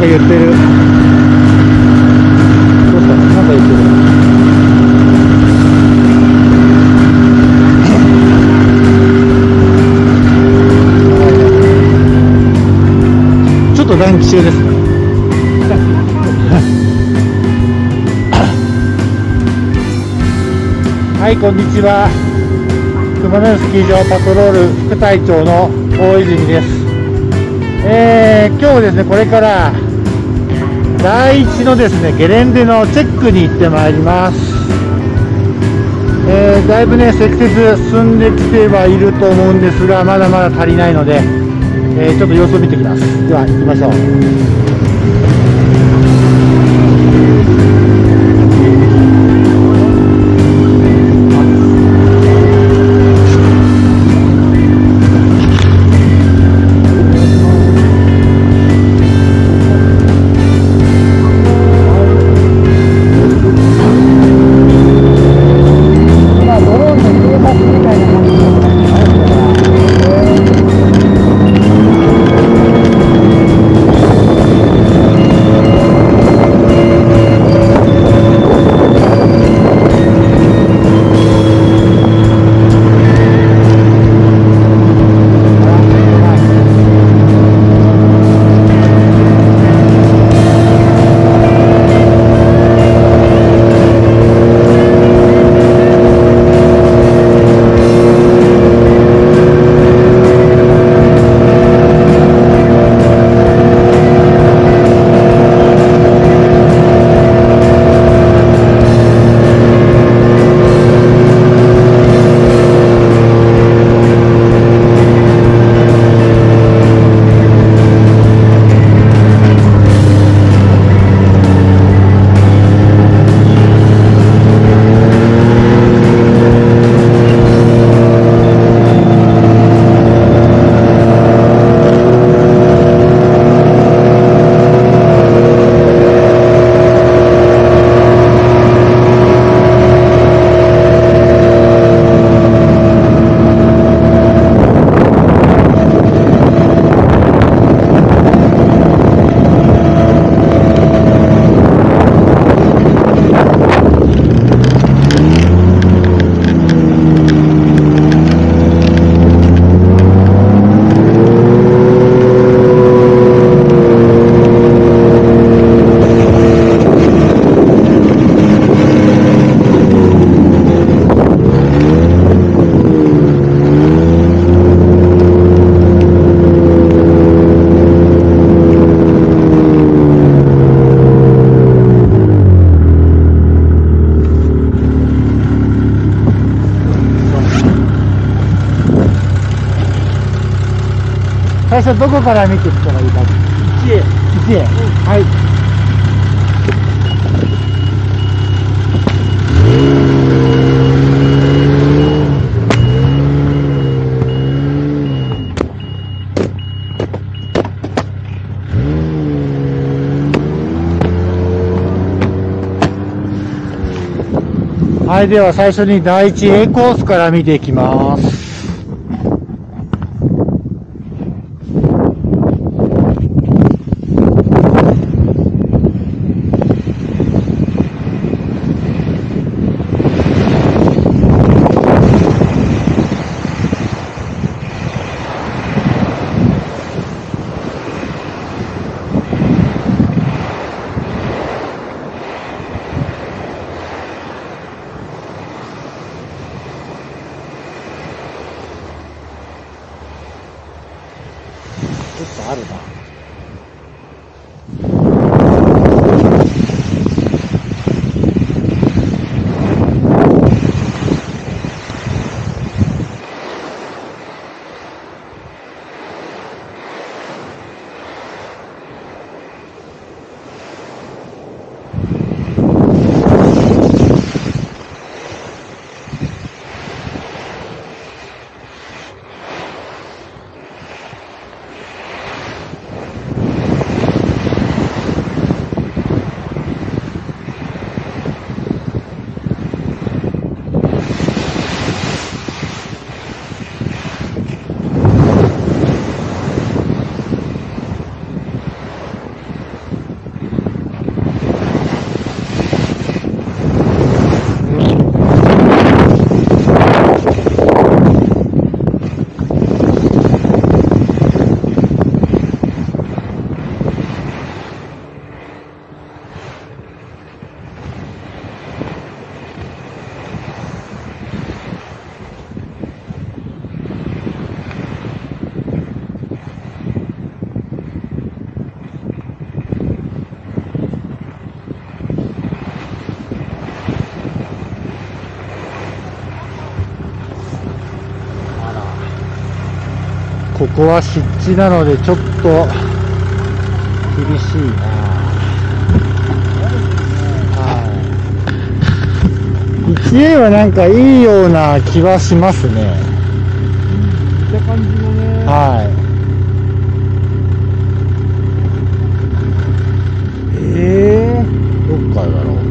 か言ってる。どうしたの？なんか言ってる。ちょっと暖気中ですね。はい、こんにちは。熊野スキー場パトロール副隊長の大泉です。今日ですね、これから第一のですね、ゲレンデのチェックに行ってまいります。だいぶね、積雪進んできてはいると思うんですが、まだまだ足りないので、ちょっと様子を見てきます。では、行きましょう。最初どこから見てきたらいいか。1へ。1へ。はい。はい、では最初に第一 A コースから見ていきます。 ここは湿地なのでちょっと厳しいな。1A はなんかいいような気はしますね。 見た感じのね。 はい。どっからだろう。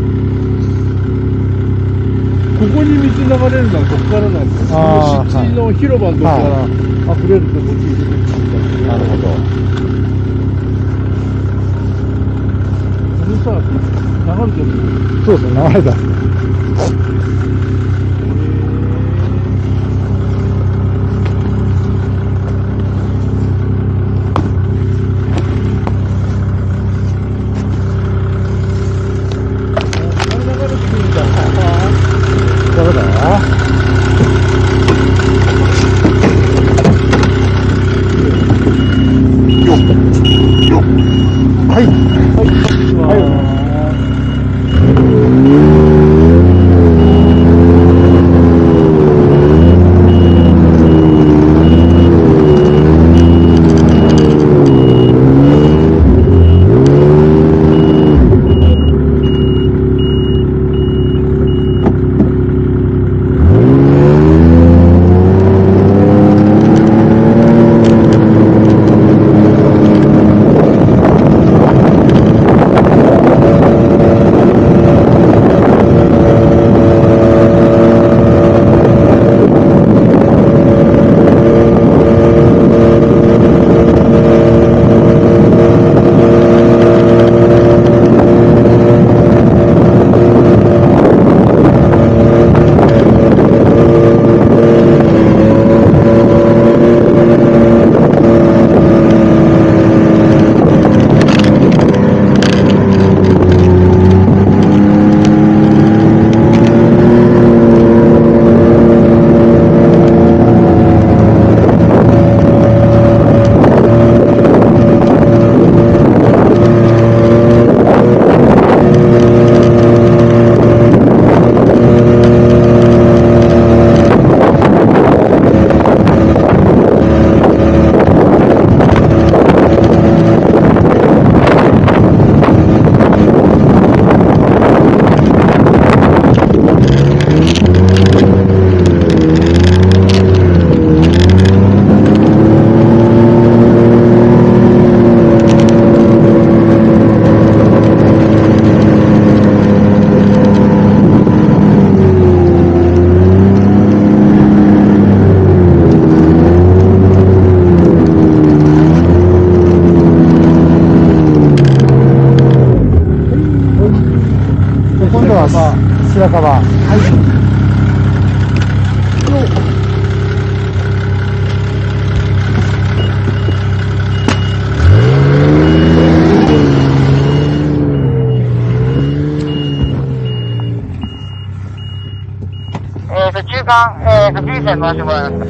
ここに水流れるのはここからなんですよ。この湿地の広場のとこから溢れるとこっちに出てくるんだけど。 なるほど。 このさ、流れてる。 そうですね、流れた。白樺。はい。 中間、福井線回してもらいます。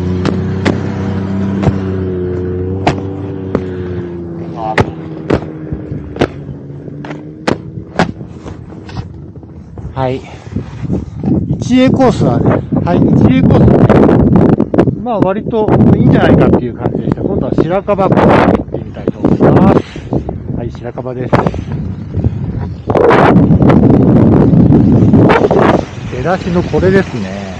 はい。1A コースはね、はい、1A コースはね、まあ割といいんじゃないかっていう感じでした。今度は白樺コースに行ってみたいと思います。はい、白樺です。出だしのこれですね。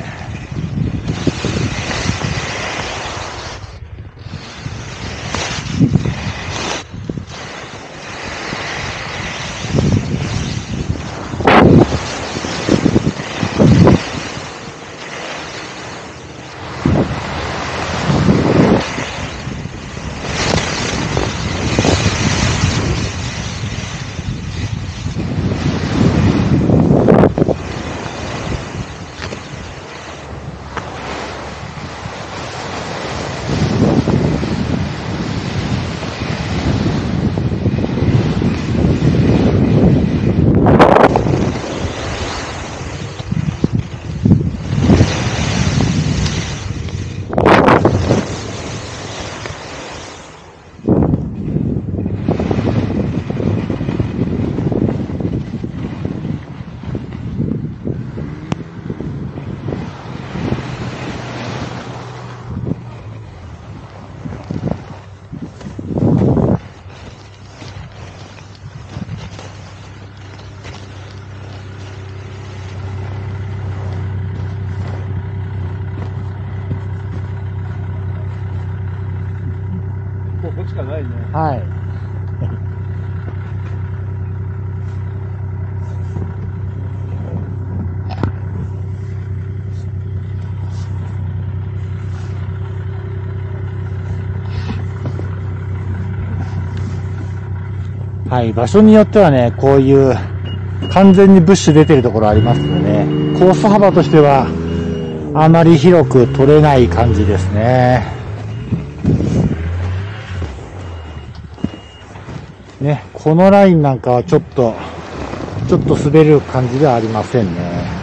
しかないね。 はい。はい、場所によってはね、こういう完全にブッシュ出てるところありますよね。コース幅としてはあまり広く取れない感じですね。ね、このラインなんかはちょっと滑る感じではありませんね。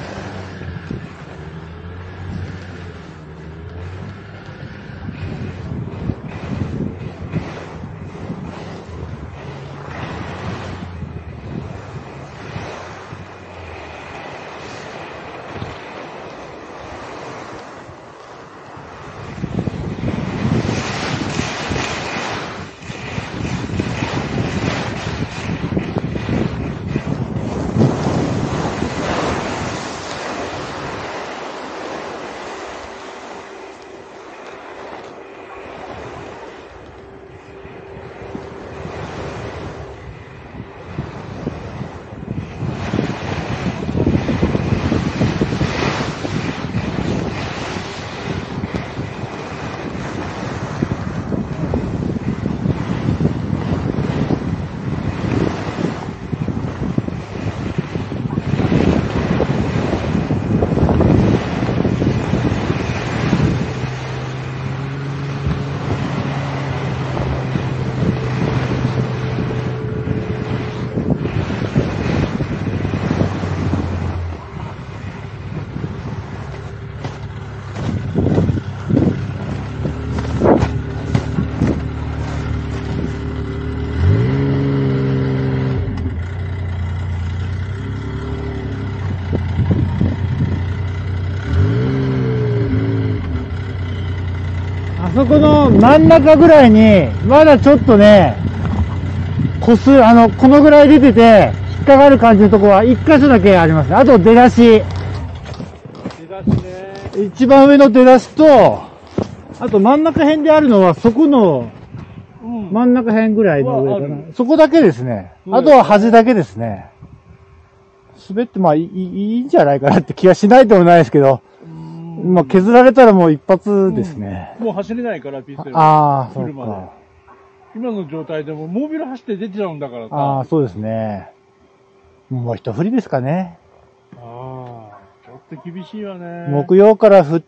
あそこの真ん中ぐらいに、まだちょっとね、このぐらい出てて、引っかかる感じのとこは一箇所だけありますね。あと出だし。 出だしね。 一番上の出だしと、あと真ん中辺であるのは、そこの、真ん中辺ぐらいの上かな。そこだけですね。あとは端だけですね。滑ってまあいいんじゃないかなって気はしないでもないですけど、まあ削られたらもう一発ですね。 もう走れないから、ピステル。 ああ、そうか。 今の状態でもモービル走って出ちゃうんだからさ。 ああ、そうですね。もう一振りですかね。 ああ、ちょっと厳しいわね。 木曜から降って、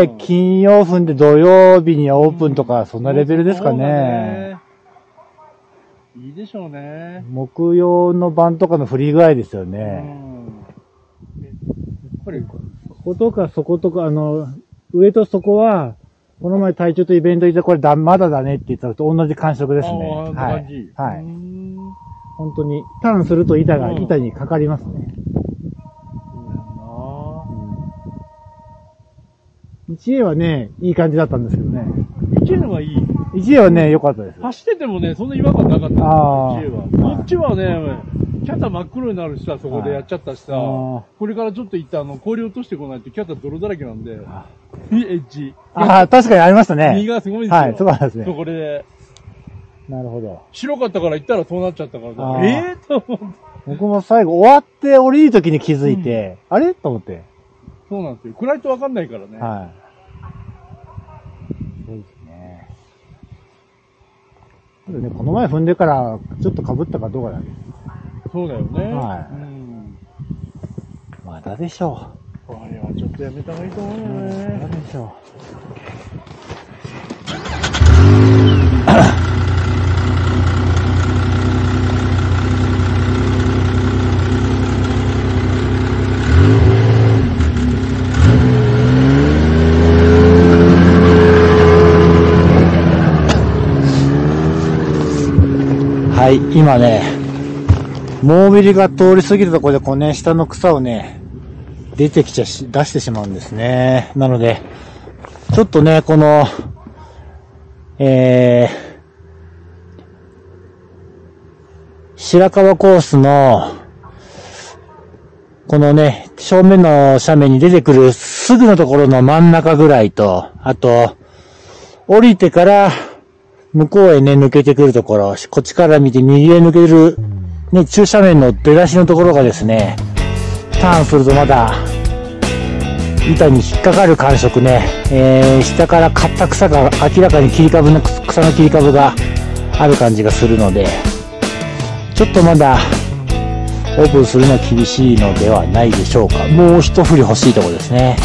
金曜踏んで土曜日にオープンとか、そんなレベルですかね。 いいでしょうね。 木曜の晩とかの振り具合ですよね。やっぱり、こことかそことか、上と底は、この前隊長とイベント行ってこれまだだねって言ったのと同じ感触ですね。 はい。 はい。本当に、ターンすると板にかかりますね。1A はね、いい感じだったんですけどね。 1A はいい。 1A はね、良かったです。 走っててもね、そんな違和感なかった。1A は。こっちはね、キャタ真っ黒になるしさ、そこでやっちゃったしさ、これからちょっと行って氷落としてこないとキャタ泥だらけなんで、エッジ。 ああ、確かにありましたね。 右がすごいんですよ。 はい、そうなんですね。 これで。 なるほど。 白かったから行ったらそうなっちゃったからさ、と思って。 僕も最後終わって降りるときに気づいて、あれと思って。 そうなんですよ。暗いとわかんないからね。 はい。そうですね。ただね、この前踏んでからちょっと被ったかどうかだけ。 そうだよね。 はい。まだでしょう。これはちょっとやめた方がいいと思うよね。 まだでしょう。はい、今ね、モービルが通り過ぎるところでこのね、下の草をね、出してしまうんですね。なので、ちょっとね、この、白川コースの、このね、正面の斜面に出てくるすぐのところの真ん中ぐらいと、あと、降りてから、 向こうへね、抜けてくるところ、こっちから見て右へ抜ける、ね、中斜面の出だしのところがですね、ターンするとまだ、板に引っかかる感触ね、下から刈った草が明らかに草の切り株がある感じがするので、ちょっとまだオープンするのは厳しいのではないでしょうか。もう一振り欲しいところですね。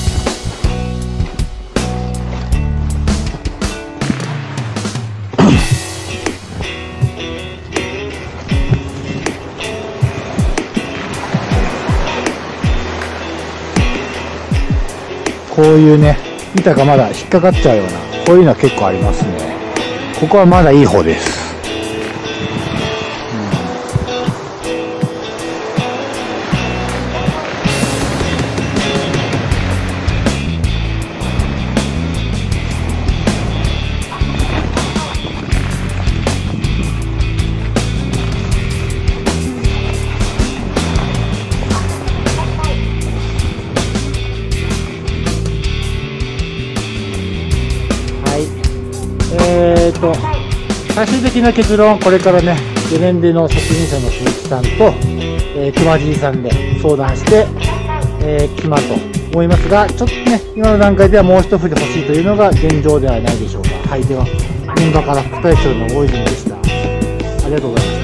こういうね、板がまだ引っかかっちゃうような、こういうのは結構ありますね。ここはまだいい方です。最終的な結論、これからね、ゲレンデの責任者の鈴木さんと、熊爺さんで相談して、決まると思いますが、ちょっとね、今の段階ではもう一振り欲しいというのが現状ではないでしょうか。はい、では、現場から副隊長の大泉でした。ありがとうございます。